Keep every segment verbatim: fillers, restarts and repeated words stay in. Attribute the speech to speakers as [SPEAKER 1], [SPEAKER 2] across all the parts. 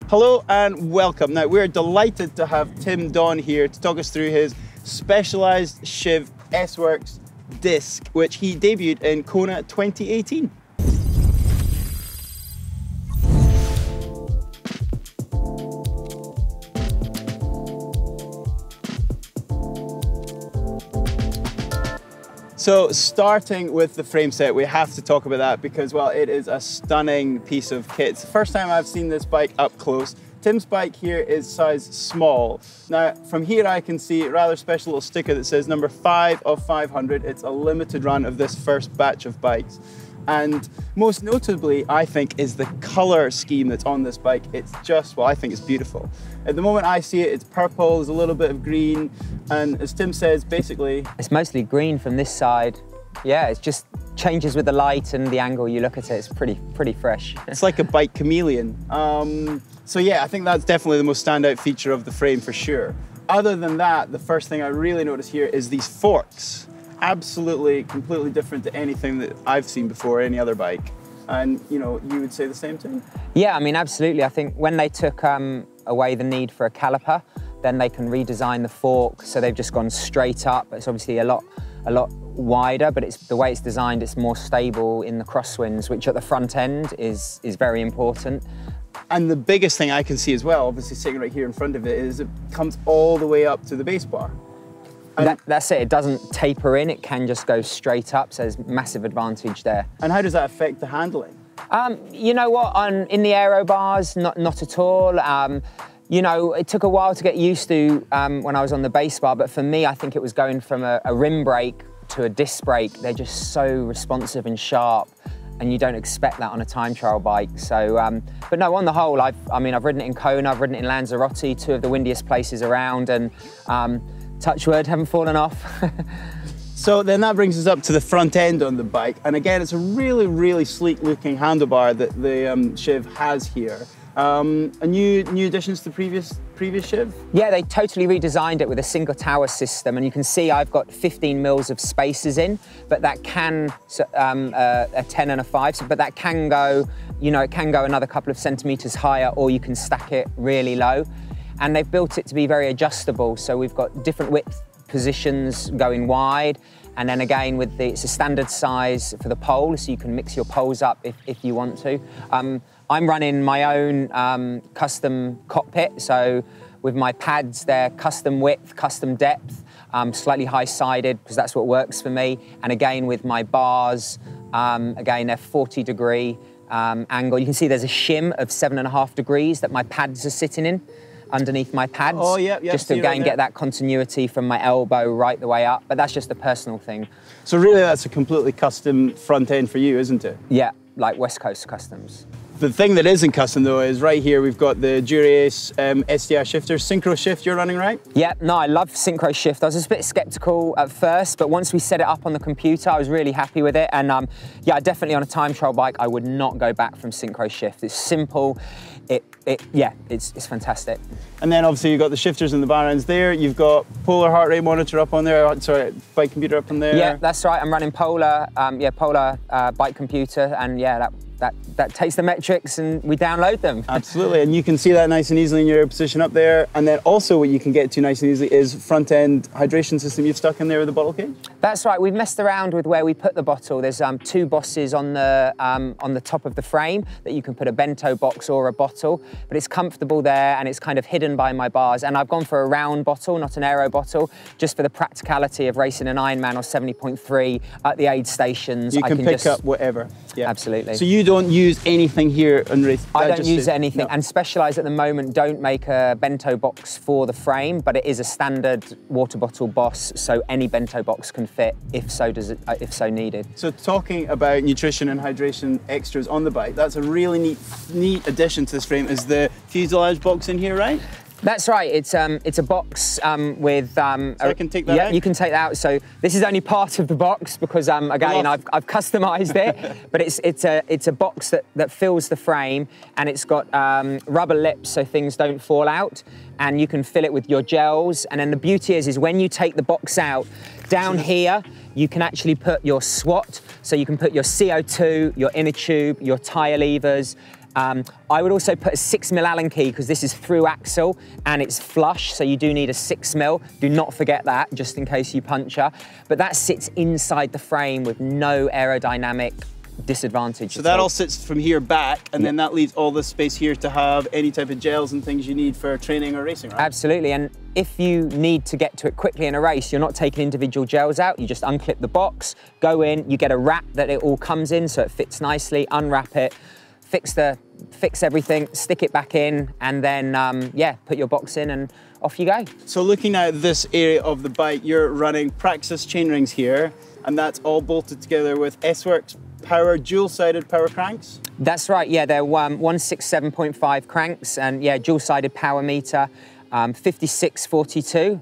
[SPEAKER 1] Hello and welcome. Now we're delighted to have Tim Don here to talk us through his specialised Chiv S-Works disc, which he debuted in Kona twenty eighteen. So starting with the frame set, we have to talk about that because, well, it is a stunning piece of kit. It's the first time I've seen this bike up close. Tim's bike here is size small. Now, from here I can see a rather special little sticker that says number five of five hundred. It's a limited run of this first batch of bikes. And most notably, I think, is the color scheme that's on this bike. It's just, well, I think it's beautiful. At the moment I see it, it's purple, there's a little bit of green, and as Tim says, basically...
[SPEAKER 2] It's mostly green from this side. Yeah, it just changes with the light and the angle you look at it. It's pretty, pretty fresh.
[SPEAKER 1] It's like a bike chameleon. Um, so yeah, I think that's definitely the most standout feature of the frame for sure. Other than that, the first thing I really notice here is these forks. Absolutely, completely different to anything that I've seen before, any other bike. And, you know, you would say the same thing?
[SPEAKER 2] Yeah, I mean, absolutely. I think when they took um, away the need for a caliper, then they can redesign the fork. So they've just gone straight up. It's obviously a lot, a lot wider, but it's the way it's designed, it's more stable in the crosswinds, which at the front end is, is very important.
[SPEAKER 1] And the biggest thing I can see as well, obviously sitting right here in front of it, is it comes all the way up to the base bar.
[SPEAKER 2] That, that's it, it doesn't taper in, it can just go straight up, so there's massive advantage there.
[SPEAKER 1] And how does that affect the handling?
[SPEAKER 2] Um, you know what, on, in the aero bars, not, not at all. Um, you know, it took a while to get used to um, when I was on the base bar, but for me, I think it was going from a, a rim brake to a disc brake. They're just so responsive and sharp, and you don't expect that on a time trial bike. So, um, but no, on the whole, I've, I mean, I've ridden it in Kona, I've ridden it in Lanzarote, two of the windiest places around, and um, touch wood, haven't fallen off.
[SPEAKER 1] So then that brings us up to the front end on the bike. And again, it's a really, really sleek looking handlebar that the um, Chiv has here. Um, a new, new additions to previous, previous Chiv?
[SPEAKER 2] Yeah, they totally redesigned it with a single tower system. And you can see I've got fifteen mils of spacers in, but that can, um, uh, a ten and a five, so, but that can go, you know, it can go another couple of centimeters higher, or you can stack it really low. And they've built it to be very adjustable. So we've got different width positions going wide. And then again, with the, it's a standard size for the pole, so you can mix your poles up if, if you want to. Um, I'm running my own um, custom cockpit. So with my pads, they're custom width, custom depth, um, slightly high-sided, because that's what works for me. And again, with my bars, um, again, they're forty degree um, angle. You can see there's a shim of seven and a half degrees that my pads are sitting in underneath my pads,
[SPEAKER 1] oh, yeah, yeah,
[SPEAKER 2] just to again right get that continuity from my elbow right the way up, but that's just a personal thing.
[SPEAKER 1] So really that's a completely custom front end for you, isn't it?
[SPEAKER 2] Yeah, like West Coast Customs.
[SPEAKER 1] The thing that isn't custom though is right here we've got the Dura-Ace um, S D I shifter, Synchro Shift you're running, right?
[SPEAKER 2] Yeah, no, I love Synchro Shift. I was a bit skeptical at first, but once we set it up on the computer, I was really happy with it. And um, yeah, definitely on a time trial bike, I would not go back from Synchro Shift. It's simple. It, it, yeah, it's, it's fantastic.
[SPEAKER 1] And then obviously you've got the shifters and the bar ends there. You've got Polar heart rate monitor up on there. Sorry, bike computer up on there.
[SPEAKER 2] Yeah, that's right. I'm running Polar, um, yeah, Polar uh, bike computer, and yeah, that, that that takes the metrics and we download them.
[SPEAKER 1] Absolutely, and you can see that nice and easily in your position up there. And then also what you can get to nice and easily is front end hydration system you've stuck in there with the bottle cage.
[SPEAKER 2] That's right. We've messed around with where we put the bottle. There's um, two bosses on the um, on the top of the frame that you can put a bento box or a bottle, but it's comfortable there and it's kind of hidden by my bars. And I've gone for a round bottle, not an aero bottle, just for the practicality of racing an Ironman or seventy point three at the aid stations.
[SPEAKER 1] You can,
[SPEAKER 2] I can
[SPEAKER 1] pick
[SPEAKER 2] just,
[SPEAKER 1] up whatever. Yeah,
[SPEAKER 2] absolutely.
[SPEAKER 1] So you don't use anything here on race?
[SPEAKER 2] I don't use
[SPEAKER 1] is,
[SPEAKER 2] anything,
[SPEAKER 1] no.
[SPEAKER 2] and Specialized at the moment don't make a bento box for the frame, but it is a standard water bottle boss, so any bento box can fit if so does it, if so needed.
[SPEAKER 1] So talking about nutrition and hydration extras on the bike, that's a really neat, neat addition to this frame. Is the fuselage box in here, right?
[SPEAKER 2] That's right. It's um, it's a box um, with. Um,
[SPEAKER 1] so
[SPEAKER 2] a,
[SPEAKER 1] I can take that
[SPEAKER 2] yeah,
[SPEAKER 1] out?
[SPEAKER 2] you can take that out. So this is only part of the box because um, again I've, I've customized it, but it's it's a it's a box that that fills the frame, and it's got um, rubber lips so things don't fall out, and you can fill it with your gels. And then the beauty is is when you take the box out, down here you can actually put your SWAT. So you can put your C O two, your inner tube, your tire levers. Um, I would also put a six mil Allen key because this is through axle and it's flush, so you do need a six mil. Do not forget that, just in case you puncture. But that sits inside the frame with no aerodynamic disadvantage.
[SPEAKER 1] So that all sits from here back, and
[SPEAKER 2] yeah.
[SPEAKER 1] then that leaves all this space here to have any type of gels and things you need for training or racing, right?
[SPEAKER 2] Absolutely, and if you need to get to it quickly in a race, you're not taking individual gels out, you just unclip the box, go in, you get a wrap that it all comes in so it fits nicely, unwrap it, fix the fix everything, stick it back in, and then um, yeah, put your box in and off you go.
[SPEAKER 1] So looking at this area of the bike, you're running Praxis chain rings here, and that's all bolted together with S-Works power, dual-sided power cranks?
[SPEAKER 2] That's right, yeah, they're um, one sixty-seven point five cranks and yeah, dual-sided power meter, um, fifty-six forty-two.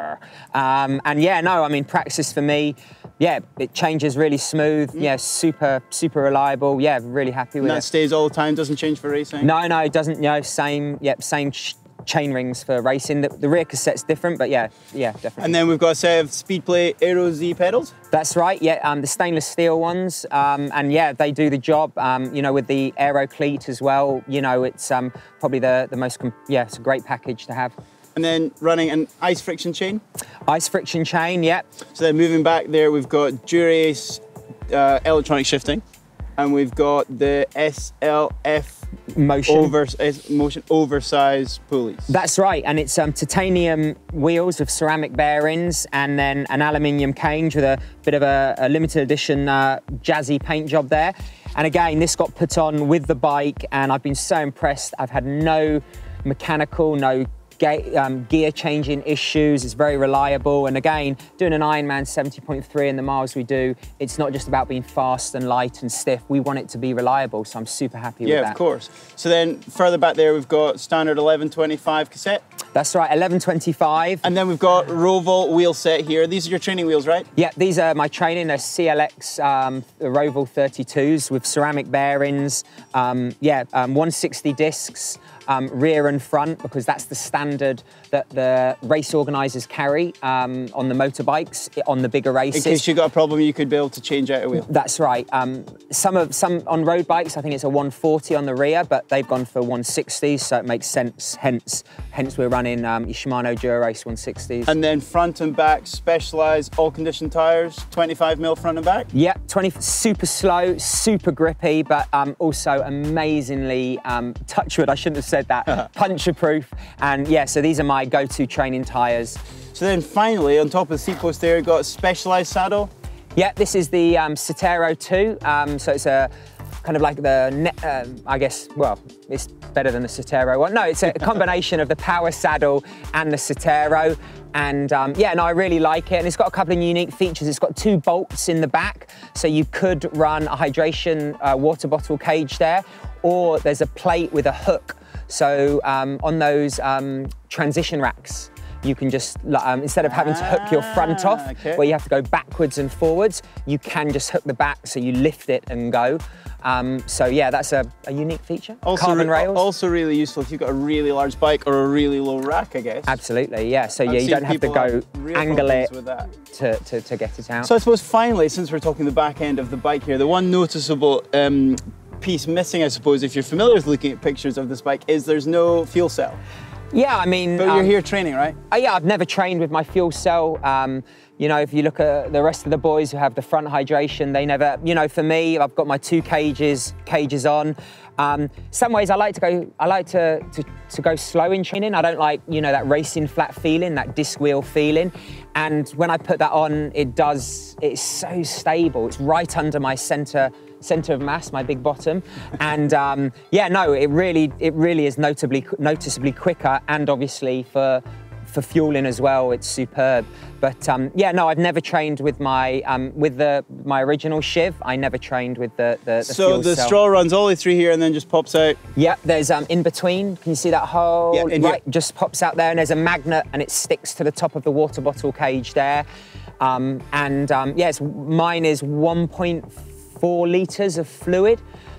[SPEAKER 2] Um, and yeah, no, I mean, Praxis for me, yeah, it changes really smooth, mm. yeah, super, super reliable, yeah, really happy with
[SPEAKER 1] and that
[SPEAKER 2] it.
[SPEAKER 1] That stays all the time, doesn't change for racing?
[SPEAKER 2] No, no, it doesn't, you know, same, yep, same ch chain rings for racing. The, the rear cassette's different, but yeah, yeah, definitely.
[SPEAKER 1] And then we've got a set of Speedplay Aero Z pedals?
[SPEAKER 2] That's right, yeah, um, the stainless steel ones, um, and yeah, they do the job, um, you know, with the Aero cleat as well, you know, it's um, probably the, the most, yeah, it's a great package to have.
[SPEAKER 1] And then running an ice friction chain?
[SPEAKER 2] Ice friction chain, yeah.
[SPEAKER 1] So then moving back there, we've got Dura-Ace uh, electronic shifting, and we've got the S L F
[SPEAKER 2] motion
[SPEAKER 1] over, motion oversized pulleys.
[SPEAKER 2] That's right, and it's um, titanium wheels with ceramic bearings, and then an aluminium cage with a bit of a, a limited edition uh, jazzy paint job there. And again, this got put on with the bike, and I've been so impressed. I've had no mechanical, no Um, gear changing issues. It's very reliable, and again, doing an Ironman seventy point three and the miles we do, it's not just about being fast and light and stiff. We want it to be reliable, so I'm super happy
[SPEAKER 1] yeah,
[SPEAKER 2] with that.
[SPEAKER 1] Yeah, of course. So then further back there, we've got standard eleven twenty-five cassette.
[SPEAKER 2] That's right, eleven twenty-five.
[SPEAKER 1] And then we've got Roval wheel set here. These are your training wheels, right?
[SPEAKER 2] Yeah, these are my training. They're C L X um, Roval thirty-twos with ceramic bearings. Um, yeah, um, one sixty discs. Um, rear and front, because that's the standard that the race organisers carry um, on the motorbikes, on the bigger races.
[SPEAKER 1] In case you got a problem, you could be able to change out a wheel.
[SPEAKER 2] That's right. Um, some of some on road bikes, I think it's a one forty on the rear, but they've gone for one sixties, so it makes sense. Hence, hence we're running um, Shimano Dura-Ace one sixties.
[SPEAKER 1] And then front and back specialised all-condition tyres, twenty-five mil front and back.
[SPEAKER 2] Yeah, twenty. Super slow, super grippy, but um, also amazingly um, touchwood. I shouldn't have said that. Puncture proof, and yeah, so these are my go-to training tyres.
[SPEAKER 1] So then finally, on top of the seat post there, you've got a specialised saddle.
[SPEAKER 2] Yeah, this is the um, Cetero two, um, so it's a kind of like the, um, I guess, well, it's better than the Cetero one. No, it's a combination of the power saddle and the Cetero. And um, yeah, no, I really like it. And it's got a couple of unique features. It's got two bolts in the back, so you could run a hydration uh, water bottle cage there, or there's a plate with a hook. So um, on those um, transition racks, you can just, um, instead of having to hook your front off,
[SPEAKER 1] okay.
[SPEAKER 2] where you have to go backwards and forwards, you can just hook the back, so you lift it and go. Um, so yeah, that's a, a unique feature.
[SPEAKER 1] Also
[SPEAKER 2] Carbon rails.
[SPEAKER 1] Also really useful if you've got a really large bike or a really low rack, I guess.
[SPEAKER 2] Absolutely, yeah. So
[SPEAKER 1] I've
[SPEAKER 2] yeah, you don't have to go angle it to, to, to get it out.
[SPEAKER 1] So I suppose finally, since we're talking the back end of the bike here, the one noticeable um, piece missing, I suppose, if you're familiar with looking at pictures of this bike, is there's no fuel cell.
[SPEAKER 2] Yeah, I mean...
[SPEAKER 1] But you're
[SPEAKER 2] um,
[SPEAKER 1] here training, right?
[SPEAKER 2] Uh, yeah, I've never trained with my fuel cell. Um, you know, if you look at the rest of the boys who have the front hydration, they never, you know, for me, I've got my two cages, cages on. Um, some ways I like to go, I like to, to, to go slow in training. I don't like, you know, that racing flat feeling, that disc wheel feeling. And when I put that on, it does, it's so stable. It's right under my center, center of mass, my big bottom. And um, yeah, no, it really, it really is notably, noticeably quicker, and obviously for, for fueling as well, it's superb. But um, yeah, no, I've never trained with my um, with the my original Shiv. I never trained with the the, the
[SPEAKER 1] so
[SPEAKER 2] fuel
[SPEAKER 1] the
[SPEAKER 2] cell.
[SPEAKER 1] straw runs all the way through here and then just pops out.
[SPEAKER 2] Yeah, there's um in between. Can you see that hole?
[SPEAKER 1] Yeah, in
[SPEAKER 2] right,
[SPEAKER 1] here.
[SPEAKER 2] just pops out there, and there's a magnet, and it sticks to the top of the water bottle cage there. Um, and um, yes, mine is one point four litres of fluid.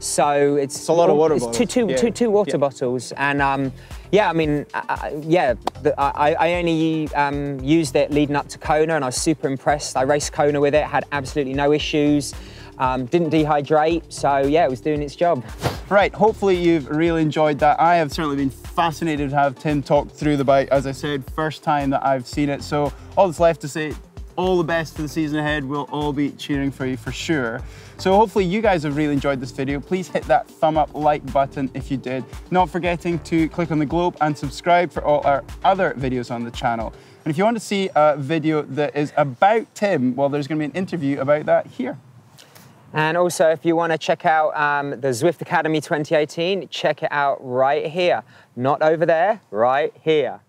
[SPEAKER 2] So it's,
[SPEAKER 1] it's a lot of water
[SPEAKER 2] it's
[SPEAKER 1] bottles.
[SPEAKER 2] Two, two,
[SPEAKER 1] yeah.
[SPEAKER 2] two, two water
[SPEAKER 1] yeah.
[SPEAKER 2] bottles. And um, yeah, I mean, uh, yeah, the, I, I only um, used it leading up to Kona, and I was super impressed. I raced Kona with it, had absolutely no issues, um, didn't dehydrate. So yeah, it was doing its job.
[SPEAKER 1] Right, hopefully you've really enjoyed that. I have certainly been fascinated to have Tim talk through the bike. As I said, first time that I've seen it. So all that's left to say, all the best for the season ahead. We'll all be cheering for you for sure. So hopefully you guys have really enjoyed this video. Please hit that thumb up like button if you did. Not forgetting to click on the globe and subscribe for all our other videos on the channel. And if you want to see a video that is about Tim, well, there's going to be an interview about that here.
[SPEAKER 2] And also, if you want to check out um, the Zwift Academy twenty eighteen, check it out right here. Not over there, right here.